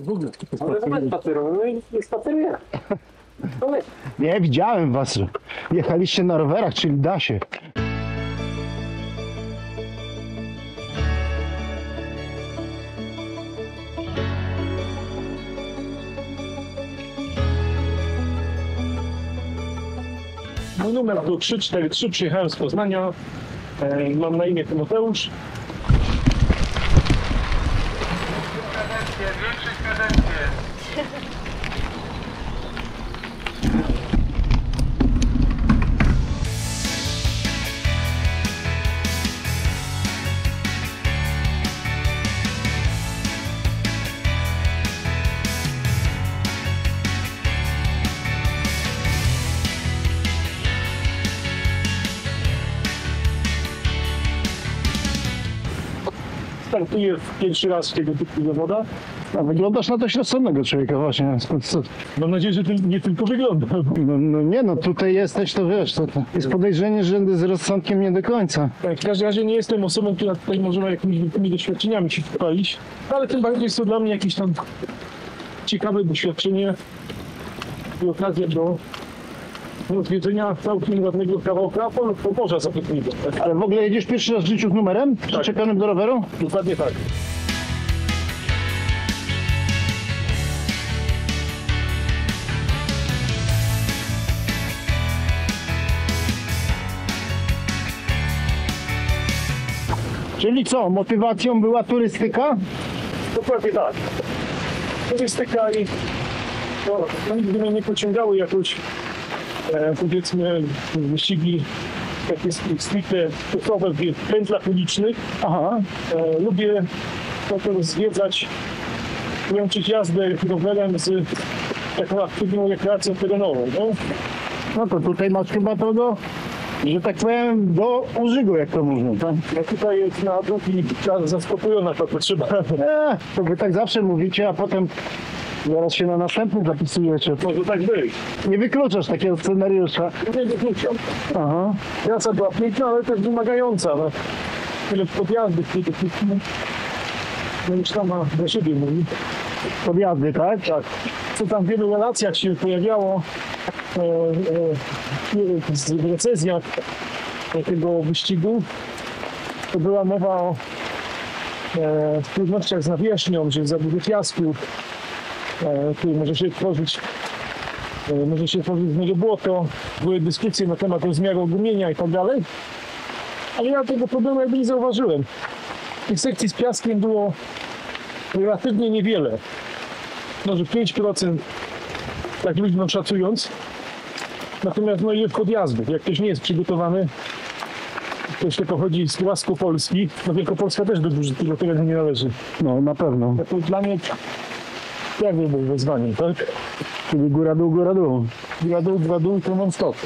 w ogóle. Ale spacerujemy i spacerujemy. Nie, widziałem was. Jechaliście na rowerach, czyli da się. Mój numer to 343, przyjechałem z Poznania. Mam na imię Tymoteusz. Większość kadencję. Startuję pierwszy raz w tego typu zawodach. A wyglądasz na dość rozsądnego człowieka właśnie. Mam nadzieję, że nie tylko wygląda. No nie no, tutaj jesteś, to wiesz, to jest podejrzenie, że z rozsądkiem nie do końca. W każdym razie nie jestem osobą, która tutaj może jakimiś wielkimi doświadczeniami się chwalić, ale tym bardziej jest to dla mnie jakieś tam ciekawe doświadczenie i okazja do odwiedzenia całkiem ładnego kawałka Pomorza Zachodniego. Ale w ogóle jedziesz pierwszy raz w życiu z numerem przyczepionym do roweru? Dokładnie tak. Czyli co, motywacją była turystyka? Dokładnie tak. Turystyka i no, nigdy mnie nie pociągały jakoś powiedzmy wyścigi takie stricte sportowe w pętlach ulicznych. Aha. Lubię potem zwiedzać, łączyć jazdę rowerem z taką aktywną rekreacją terenową. No? No to tutaj masz chyba to do, że tak powiem, do użygu, jak to mówią, tak? No tutaj jest na drogi zaspokojona ta potrzeba. To wy tak zawsze mówicie, a potem zaraz się na następny zapisujecie. Może tak być. Nie wykluczasz takiego scenariusza. Nie wykluczam. Aha. Trasa była piękna, ale też wymagająca. No. Tyle podjazdy w tej technicznej. No już tam ma do siebie mówi. Podjazdy, tak? Tak. Co tam w wielu relacjach się pojawiało w recenzjach tego wyścigu, to była mowa o trudnościach z nawierzchnią, że za dużo piasku, który może się tworzyć z niego błoto. Były dyskusje na temat rozmiaru ogumienia i tak dalej. Ale ja tego problemu jakby nie zauważyłem. Tych sekcji z piaskiem było relatywnie niewiele. Może 5%, tak luźno szacując. Natomiast no ile podjazdów, jak ktoś nie jest przygotowany, ktoś tylko chodzi z Łaskopolski, no Wielkopolska też do dużego terenu nie należy. No, na pewno. To dla mnie jakby był wyzwaniem, tak? Czyli góra dół, góra dół. Góra dół to non stop.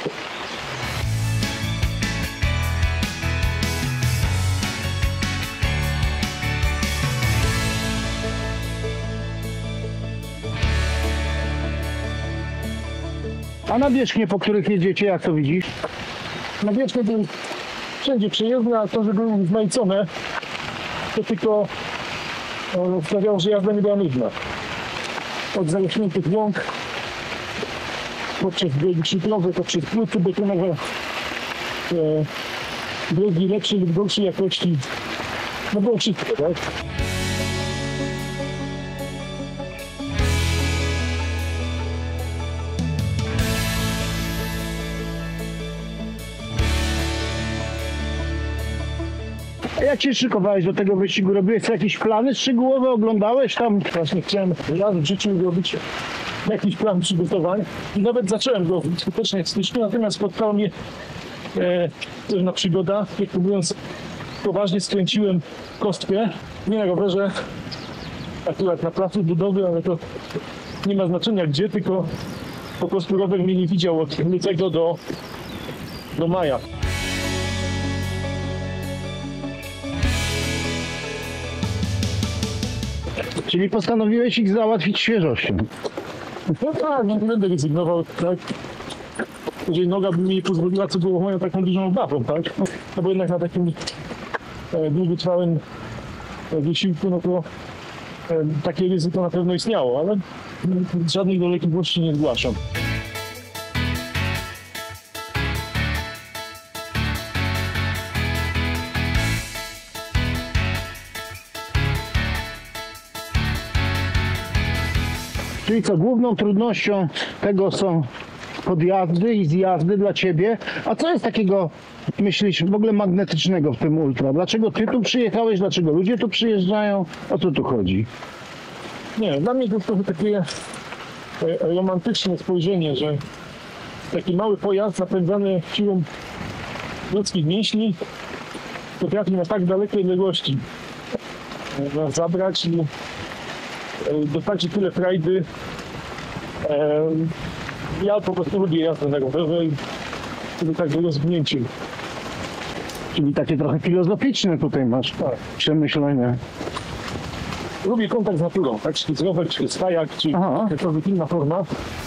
A nawierzchnie, po których jedziecie, jak to widzisz? Nawierzchnie był wszędzie przejezdne, a to, że były uzmajcone, to tylko sprawiało, że jazda nie była nudna. Od zarośniętych łąk, poprzez drogi szyfrowe, poprzez płyty betonowe, drogi lepszej lub gorszej jakości. No było wszystko, tak? A jak się szykowałeś do tego wyścigu? Robiłeś jakieś plany szczegółowe? Oglądałeś tam? Właśnie chciałem raz w życiu robić jakiś plan przygotowań i nawet zacząłem go skutecznie w styczniu, natomiast spotkała mnie pewna przygoda, jak mówiąc poważnie skręciłem kostkę, nie na rowerze, akurat na placu budowy, ale to nie ma znaczenia gdzie, tylko po prostu rower mnie nie widział od lutego do maja. Czyli postanowiłeś ich załatwić świeżością. No tak, nie będę rezygnował, tak? Jeżeli noga by mi nie pozwoliła, co było moją taką dużą obawą, tak? No bo jednak na takim długotrwałym wysiłku, no to takie ryzyko na pewno istniało, ale żadnych dolegliwości nie zgłaszam. Czyli co, główną trudnością tego są podjazdy i zjazdy dla Ciebie. A co jest takiego, myślisz, w ogóle magnetycznego w tym ultra? Dlaczego Ty tu przyjechałeś? Dlaczego ludzie tu przyjeżdżają? O co tu chodzi? Nie, dla mnie to trochę takie romantyczne spojrzenie, że taki mały pojazd napędzany siłą ludzkich mięśni potrafi na tak dalekie odległości nas zabrać i dostarczy tyle frajdy. Ja po prostu lubię jazdę na rowerze i wtedy tak rozwinięciu. Czyli takie trochę filozoficzne tutaj masz przemyślenia. Lubię kontakt z naturą, tak? Czy to jest rower, czy to jest kajak, czy Aha. jakakolwiek inna forma.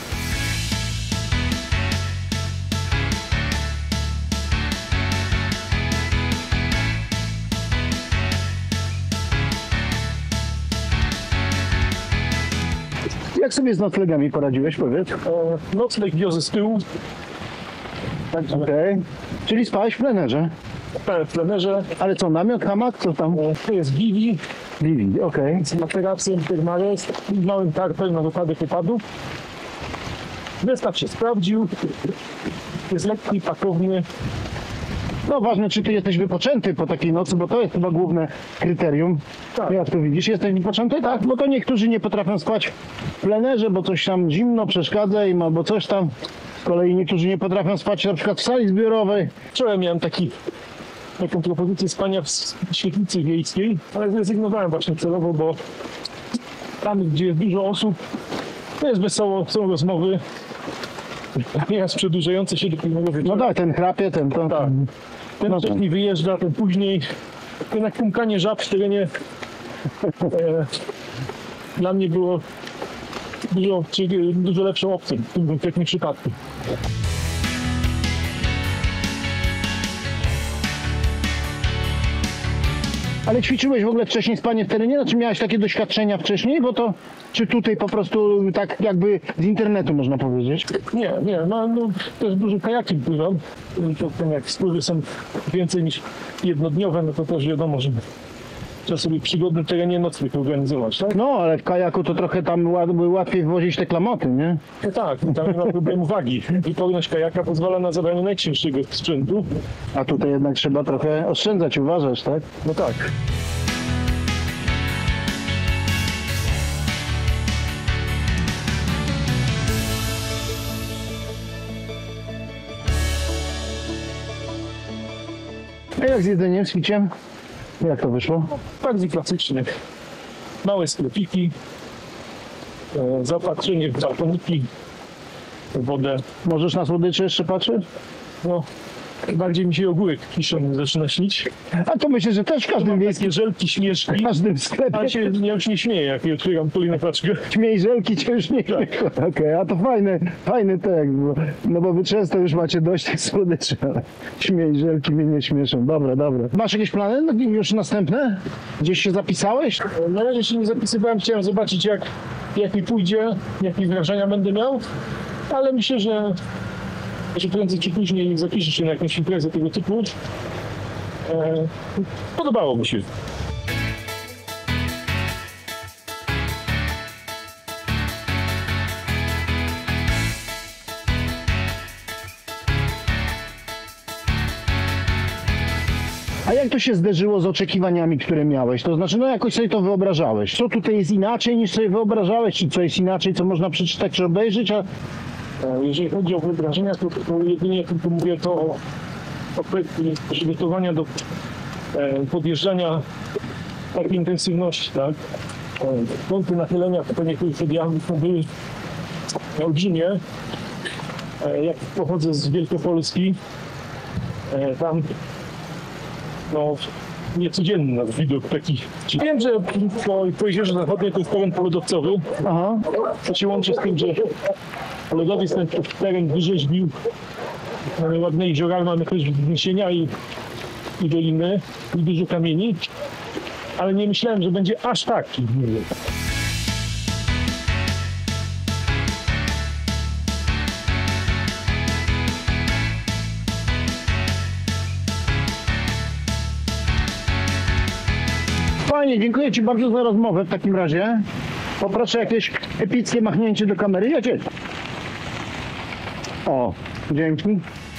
Jak sobie z noclegami poradziłeś, powiedz? Nocleg wiozę z tyłu, także Okej. Czyli spałeś w plenerze. w plenerze. Ale co, namiot, hamak, co tam? To jest Vivi Vivi, okej. z materacją Thermarest i małym tarpem na wypadek opadów. Zestaw się sprawdził, jest lekki, pakowny. No ważne, czy Ty jesteś wypoczęty po takiej nocy, bo to jest chyba główne kryterium. Tak. Jak to widzisz, jesteś wypoczęty? Tak, bo to niektórzy nie potrafią spać w plenerze, bo coś tam zimno przeszkadza im albo coś tam. Z kolei niektórzy nie potrafią spać na przykład w sali zbiorowej. Wczoraj miałem taką propozycję spania w świetlicy wiejskiej, ale zrezygnowałem właśnie celowo, bo tam, gdzie jest dużo osób, to jest wesoło, są rozmowy, nieraz przedłużające się do późnego No wieczora. tak, ten chrapie, ten to. Tak. Ten No tak. wcześniej wyjeżdża, ten później. Ten jak kumkanie żab w terenie dla mnie było dużo lepszą opcją w tym konkretnym przypadku. Ale ćwiczyłeś w ogóle wcześniej spanie w terenie? Znaczy miałeś takie doświadczenia wcześniej? Bo to, czy tutaj po prostu tak jakby z internetu można powiedzieć? Nie, no też dużo kajakiem pływam. To ten jak spływy są więcej niż jednodniowe, no to też wiadomo, że trzeba sobie w przygodnym terenie nocleg organizować, tak? No, ale w kajaku to trochę tam łatwiej wwozić te klamoty, nie? No tak, tam nie ma problemu wagi. Wyporność kajaka pozwala na zabranie najcięższego sprzętu. A tutaj jednak trzeba trochę oszczędzać, uważasz, tak? No tak. A jak z jedzeniem, z piciem? Jak to wyszło? Bardziej klasycznie. Małe sklepiki, zaopatrzenie w balkoniki, wodę. Możesz na słodycze jeszcze patrzeć? No, bardziej mi się ogórek kiszony zaczyna śnić. A to myślę, że też w każdym Mam miejscu, takie żelki śmieszki. w każdym sklepie. A ja już nie śmieję, jak je otwieram na paczkę. Śmiej żelki cię już nie Okej, a to fajny tekst, no bo wy często już macie dość tych słodyczy, ale śmiej żelki mnie nie śmieszą. Dobra. Masz jakieś plany już następne? Gdzieś się zapisałeś? Na razie się nie zapisywałem, chciałem zobaczyć jak mi pójdzie, jakie wrażenia będę miał, ale myślę, że prędzej czy później zapiszę się na jakąś imprezę tego typu. Podobało mi się. A jak to się zderzyło z oczekiwaniami, które miałeś? To znaczy, no jakoś sobie to wyobrażałeś. Co tutaj jest inaczej niż sobie wyobrażałeś? Czy co jest inaczej, co można przeczytać czy obejrzeć? A... Jeżeli chodzi o wyobrażenia, to jedynie tylko mówię to o kwestii przygotowania do podjeżdżania takiej intensywności, tak? Kąty nachylenia po niektórych odjazdów były olbrzymie. Jak pochodzę z Wielkopolski, tam no, niecodzienny nasz widok taki. Wiem, że po Jeziorze Zachodniej to jest teren polodowcowy. Aha. To się łączy z tym, że lodowiec ten teren wyrzeźbił. Mamy ładne jeziora, mamy też wzniesienia i doliny, i dużo kamieni. ale nie myślałem, że będzie aż taki. Fajnie, dziękuję Ci bardzo za rozmowę w takim razie. Poproszę jakieś epickie machnięcie do kamery. Jedziesz. O, dzięki.